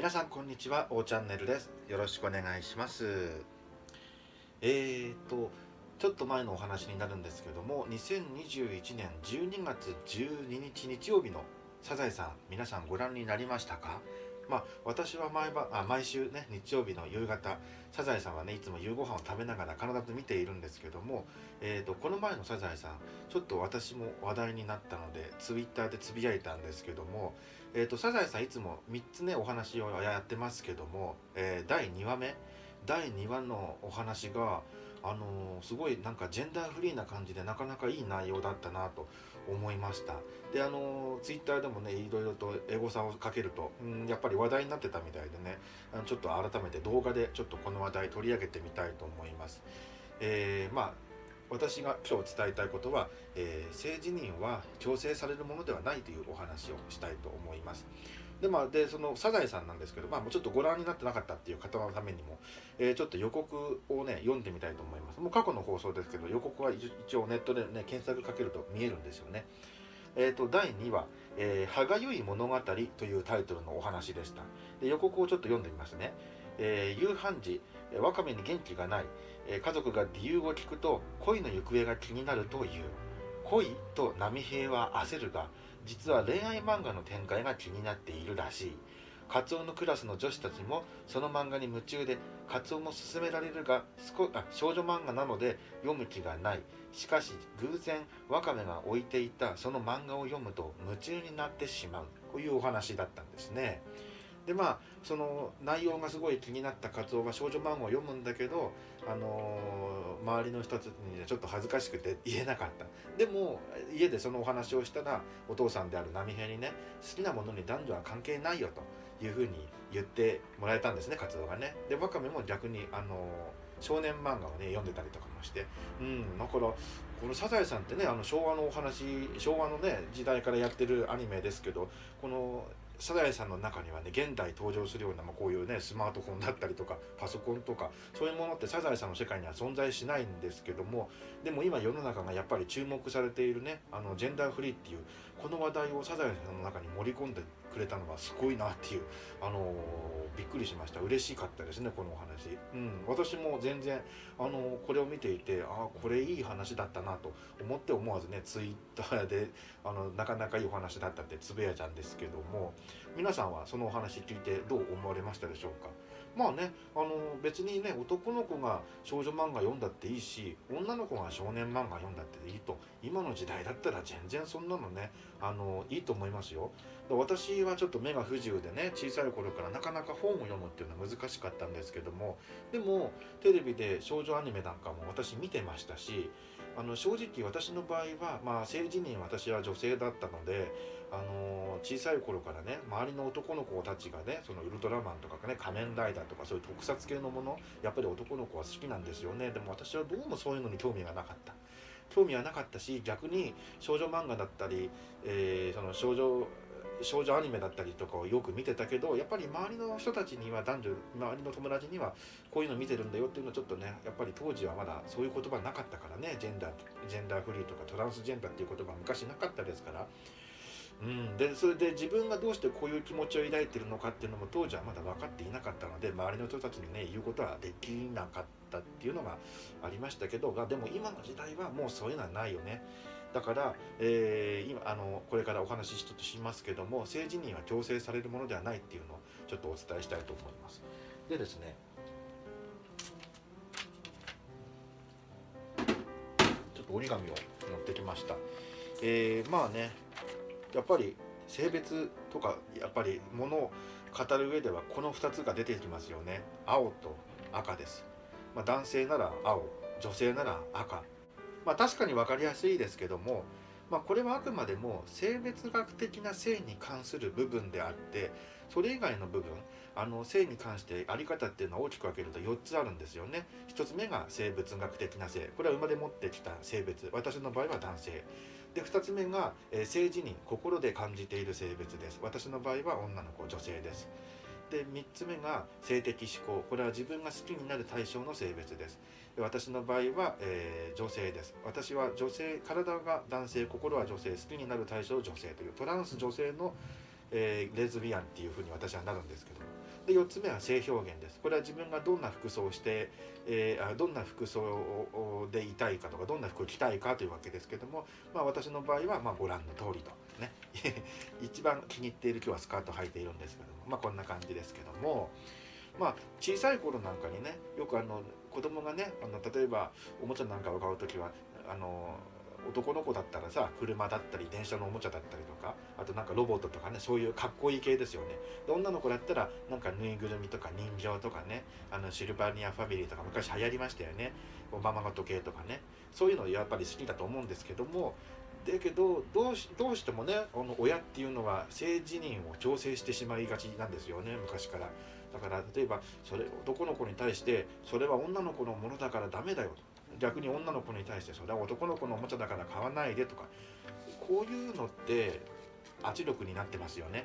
皆さんこんにちは、Oチャンネルです。よろしくお願いします。ちょっと前のお話になるんですけども、2021年12月12日日曜日のサザエさん、皆さんご覧になりましたか？私は毎週ね、日曜日の夕方、サザエさんはね、いつも夕ご飯を食べながら必ず見ているんですけども、この前のサザエさん、ちょっと私も話題になったので、ツイッターでつぶやいたんですけども、サザエさんいつも3つね、お話をやってますけども、第2話目、第2話のお話が、すごいなんかジェンダーフリーな感じでなかなかいい内容だったなと思いました。でツイッターでもねいろいろとエゴサをかけると、やっぱり話題になってたみたいでね、ちょっと改めて動画でちょっとこの話題取り上げてみたいと思います。私が今日伝えたいことは、性自認は強制されるものではないというお話をしたいと思います。でそのサザエさんなんですけど、もうちょっとご覧になってなかったっていう方のためにも、ちょっと予告をね読んでみたいと思います。もう過去の放送ですけど、予告は一応ネットでね検索かけると見えるんですよね。第2話、歯がゆい物語というタイトルのお話でした。で予告をちょっと読んでみますね。夕飯時、ワカメに元気がない、家族が理由を聞くと恋の行方が気になるという。恋と波平は焦るが、実は恋愛漫画の展開が気になっているらしい。カツオのクラスの女子たちもその漫画に夢中で、カツオも勧められるが少女漫画なので読む気がない。しかし偶然ワカメが置いていたその漫画を読むと夢中になってしまうというお話だったんですね。でその内容がすごい気になったカツオは少女漫画を読むんだけど、周りの人たちにちょっと恥ずかしくて言えなかった。でも家でそのお話をしたら、お父さんである波平にね、好きなものに男女は関係ないよというふうに言ってもらえたんですね、カツオがね。でワカメも逆に少年漫画をね読んでたりとかもして、だからこのサザエさんってね、昭和のお話、昭和のね時代からやってるアニメですけど、このサザエさんの中にはね、現代登場するような、こういうねスマートフォンだったりとかパソコンとか、そういうものってサザエさんの世界には存在しないんですけども、でも今世の中がやっぱり注目されているね、ジェンダーフリーっていうこの話題をサザエさんの中に盛り込んでくれたのはすごいなっていう、びっくりしました。嬉しかったですね、このお話。私も全然これを見ていて、これいい話だったなと思って、思わずねツイッターでなかなかいいお話だったってつぶやいたんですけども、皆さんはそのお話聞いてどう思われましたでしょうか？別にね、男の子が少女漫画読んだっていいし、女の子が少年漫画読んだっていいと、今の時代だったら全然そんなのねいいと思いますよ。私はちょっと目が不自由でね、小さい頃からなかなか本を読むっていうのは難しかったんですけども、でもテレビで少女アニメなんかも私見てましたし、正直私の場合は、性自認私は女性だったので、小さい頃からね、周りの男の子たちがね、そのウルトラマンとかね、仮面ライダーとかそういう特撮系のもの、やっぱり男の子は好きなんですよね。でも私はどうもそういうのに興味はなかったし、逆に少女漫画だったり、その少女アニメだったりとかをよく見てたけど、やっぱり周りの人たちには、周りの友達にはこういうの見てるんだよっていうのはちょっとね、やっぱり当時はまだそういう言葉なかったからね、ジェンダーフリーとかトランスジェンダーっていう言葉は昔なかったですから。でそれで自分がどうしてこういう気持ちを抱いているのかっていうのも当時はまだ分かっていなかったので、周りの人たちにね言うことはできなかったっていうのがありましたけど、でも今の時代はもうそういうのはないよね。だから、今これからお話ししますけども、性自認は強制されるものではないっていうのをちょっとお伝えしたいと思います。でですね、ちょっと折り紙を持ってきました。やっぱり性別とか、やっぱりものを語る上ではこの2つが出てきますよね。青と赤です。男性なら青、女性なら赤。確かに分かりやすいですけども、これはあくまでも生物学的な性に関する部分であって、それ以外の部分、性に関してあり方っていうのは大きく分けると4つあるんですよね。1つ目が生物学的な性、これは生まれ持ってきた性別、私の場合は男性で、2つ目が、性自認、心で感じている性別です。私の場合は女の子、女性です。で3つ目が性的指向、これは自分が好きになる対象の性別です。私の場合は、女性です。私は女性、体が男性、心は女性、好きになる対象女性というトランス女性の、レズビアンっていうふうに私はなるんですけど、 で4つ目は性表現です。これは自分がどんな服装をして、どんな服装でいたいかとかどんな服を着たいかというわけですけども、私の場合はご覧の通りとね一番気に入っている今日はスカート履いているんですけども、こんな感じですけども、小さい頃なんかにね、よく子供がね例えばおもちゃなんかを買う時は男の子だったらさ、車だったり電車のおもちゃだったりとか、あとなんかロボットとかね、そういうかっこいい系ですよね。で女の子だったらなんかぬいぐるみとか人形とかね、シルバニアファミリーとか昔流行りましたよね。ママが時計とかね、そういうのやっぱり好きだと思うんですけども、だけどどうしてもね、親っていうのは性自認を強制してしまいがちなんですよね、昔から。だから例えばそれ男の子に対してそれは女の子のものだからダメだよと、逆に女の子に対してそれは男の子のおもちゃだから買わないでとか、こういうのって圧力になってますよね。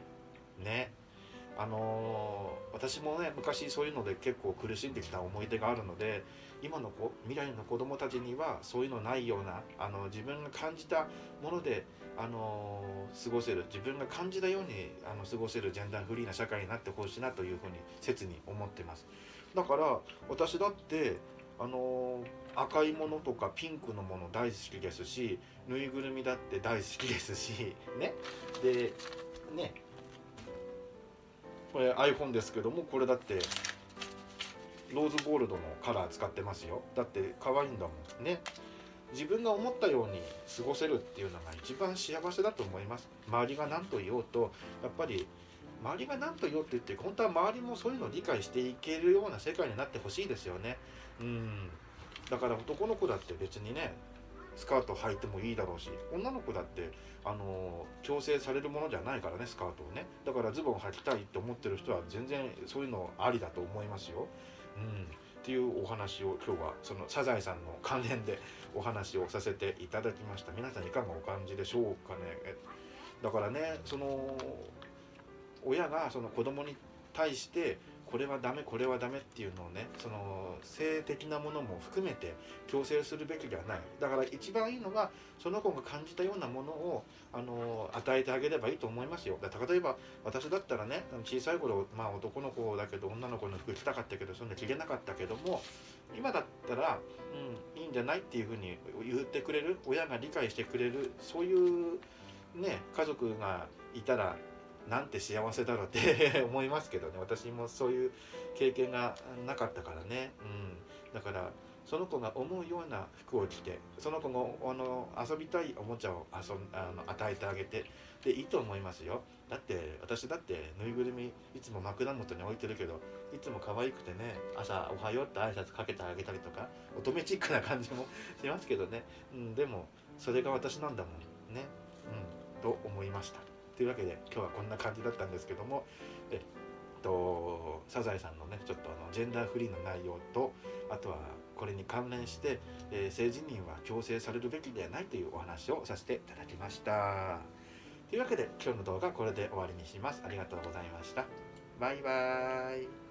私もね昔そういうので結構苦しんできた思い出があるので、今の未来の子供たちにはそういうのないような自分が感じたもので過ごせる、自分が感じたように過ごせるジェンダーフリーな社会になってほしいなというふうに切に思ってます。だから私だって赤いものとかピンクのもの大好きですし、ぬいぐるみだって大好きですしね。でね、これ iPhone ですけども、これだってローズゴールドのカラー使ってますよ。だって可愛いんだもんね。自分が思ったように過ごせるっていうのが一番幸せだと思います。周りが何と言おうと、やっぱり周りが何と言おうって言って本当は周りもそういうのを理解していけるような世界になってほしいですよね。だから男の子だって別にねスカート履いてもいいだろうし、女の子だって強制されるものじゃないからね、スカートをね。だからズボン履きたいって思ってる人は全然そういうのありだと思いますよ。っていうお話を今日はそのサザエさんの関連でお話をさせていただきました。皆さんいかがお感じでしょうかね。だからね、その親がその子供に対してこれはダメこれはダメっていうのをね、その性的なものも含めて強制するべきではない。だから一番いいのはその子が感じたようなものを与えてあげればいいと思いますよ。だから例えば私だったらね、小さい頃男の子だけど女の子の服着たかったけどそんな着れなかったけども、今だったらいいんじゃないっていうふうに言ってくれる親が理解してくれる、そういうね家族がいたらなんて幸せだろうって思いますけどね。私もそういう経験がなかったからね。だからその子が思うような服を着て、その子が遊びたいおもちゃを与えてあげてでいいと思いますよ。だって私だってぬいぐるみいつも枕元に置いてるけど、いつも可愛くてね、朝おはようって挨拶かけてあげたりとか乙女チックな感じもしますけどね。でもそれが私なんだもんね。と思いました。というわけで今日はこんな感じだったんですけども、サザエさんのねちょっとジェンダーフリーの内容と、あとはこれに関連して、性自認は強制されるべきではないというお話をさせていただきました。というわけで今日の動画はこれで終わりにします。ありがとうございました。バイバーイ。